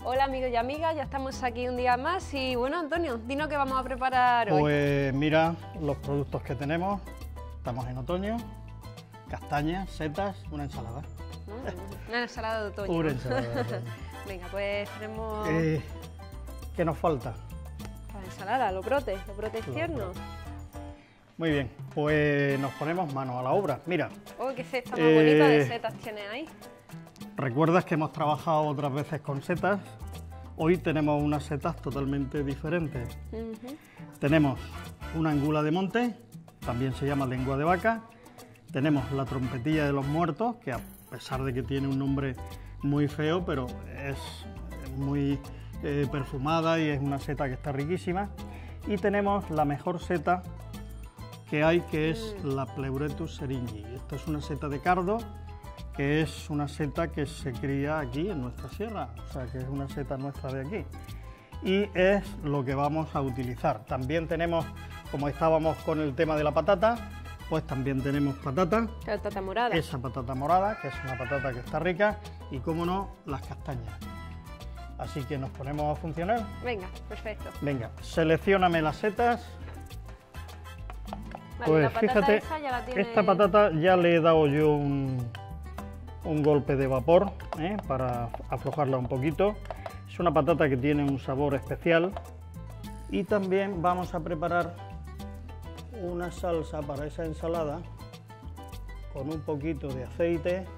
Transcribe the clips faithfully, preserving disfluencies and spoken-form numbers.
Hola amigos y amigas, ya estamos aquí un día más y bueno, Antonio, dinos qué vamos a preparar hoy. Pues mira los productos que tenemos, estamos en otoño, castañas, setas, una ensalada. Mm, una ensalada de otoño. Una ensalada de otoño. Venga, pues tenemos... Eh, ¿Qué nos falta? La ensalada, los brotes, los brotes tiernos. Muy bien, pues nos ponemos manos a la obra. Mira. Oh, qué cesta más eh, bonita de setas tiene ahí. ¿Recuerdas que hemos trabajado otras veces con setas? Hoy tenemos unas setas totalmente diferentes. Uh-huh. Tenemos una angula de monte, también se llama lengua de vaca. Tenemos la trompetilla de los muertos, que a pesar de que tiene un nombre muy feo, pero es muy eh, perfumada y es una seta que está riquísima. Y tenemos la mejor seta que hay, que es mm. la Pleuretus syringae. Esta es una seta de cardo, que es una seta que se cría aquí en nuestra sierra, o sea que es una seta nuestra de aquí. Y es lo que vamos a utilizar. También tenemos, como estábamos con el tema de la patata, pues también tenemos patata. Patata morada. Esa patata morada, que es una patata que está rica, y cómo no, las castañas. Así que nos ponemos a funcionar. Venga, perfecto. Venga, seleccióname las setas. Vale, pues la patata fíjate, esa ya la tiene... esta patata ya le he dado yo un, un golpe de vapor ¿eh? para aflojarla un poquito. Es una patata que tiene un sabor especial. Y también vamos a preparar una salsa para esa ensalada con un poquito de aceite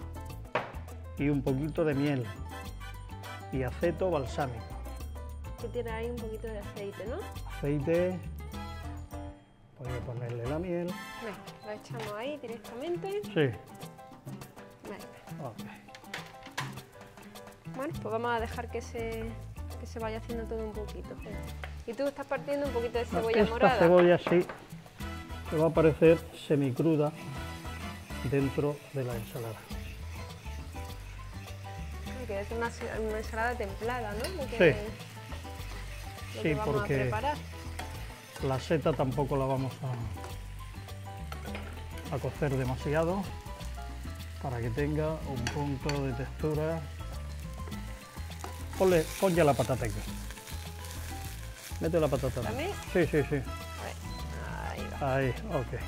y un poquito de miel y aceto balsámico. Que tiene ahí un poquito de aceite, ¿no? Aceite. Voy a ponerle la miel. Venga, la echamos ahí directamente. Sí. Venga. Okay. Bueno, pues vamos a dejar que se, que se vaya haciendo todo un poquito. Y tú estás partiendo un poquito de cebolla Esta morada. Esta cebolla sí, que va a parecer semicruda dentro de la ensalada. Que es una, una ensalada templada, ¿no? Lo que, sí. Lo sí, que vamos porque a preparar. La seta tampoco la vamos a, a cocer demasiado para que tenga un punto de textura. Ponle, pon ya la patata aquí. Mete la patata. ¿También? Sí, sí, sí. Ahí va. Ahí, ok.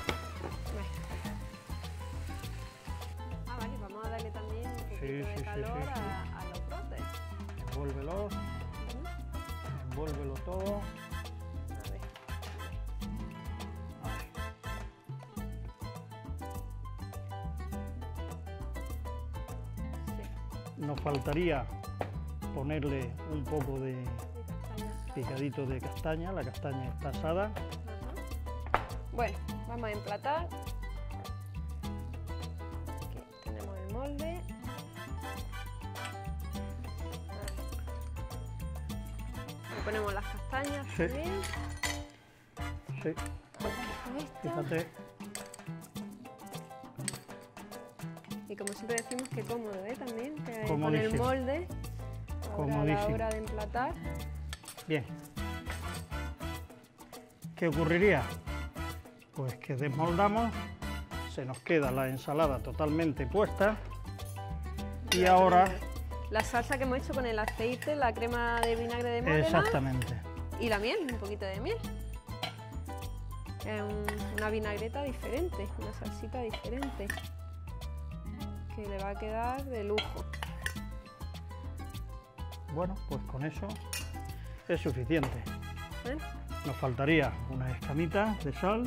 Ah, vale, vamos a darle también un poquito sí, de sí, calor sí, sí, sí. A, a los brotes. Envuélvelo. Uh-huh. Envuélvelo todo. Nos faltaría ponerle un poco de picadito de castaña, la castaña está asada. Uh-huh. Bueno, vamos a emplatar. Aquí tenemos el molde. Le ponemos las castañas sí. también. Sí. Fíjate. Y como siempre decimos, que cómodo, ¿eh? También, que con el molde, ahora a la hora de emplatar. Bien. ¿Qué ocurriría? Pues que desmoldamos, se nos queda la ensalada totalmente puesta y la ahora... La salsa que hemos hecho con el aceite, la crema de vinagre de Módena. Exactamente. Y la miel, un poquito de miel. Es un, una vinagreta diferente, una salsita diferente, que le va a quedar de lujo. Bueno, pues con eso es suficiente. ¿Eh? Nos faltaría unas escamitas de sal.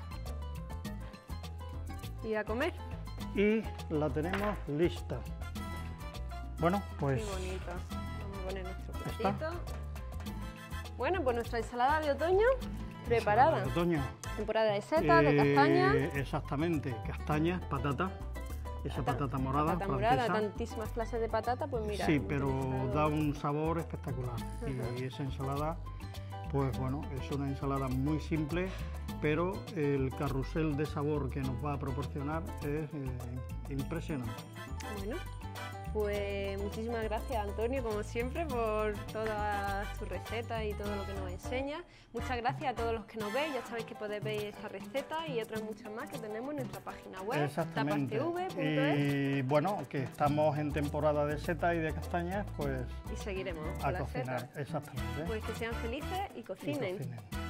Y a comer. Y la tenemos lista. Bueno, pues... Qué bonito. Vamos a poner nuestro platito. ¿Está? Bueno, pues nuestra ensalada de otoño preparada. De otoño. Temporada de setas, eh, de castaña. Exactamente, castañas, patata. Esa patata, patata morada, patata morada, tantísimas clases de patata, pues mira. Sí, pero da un sabor espectacular. Uh-huh. Y esa ensalada, pues bueno, es una ensalada muy simple, pero el carrusel de sabor que nos va a proporcionar es eh, impresionante. Bueno, Pues muchísimas gracias, Antonio, como siempre, por todas tus recetas y todo lo que nos enseñas. Muchas gracias a todos los que nos veis. Ya sabéis que podéis ver esta receta y otras muchas más que tenemos en nuestra página web, Exactamente. tapas t v punto es. Y bueno, que estamos en temporada de setas y de castañas, pues Y seguiremos a con las cocinar. setas. Exactamente. Pues que sean felices y cocinen. Y cocinen.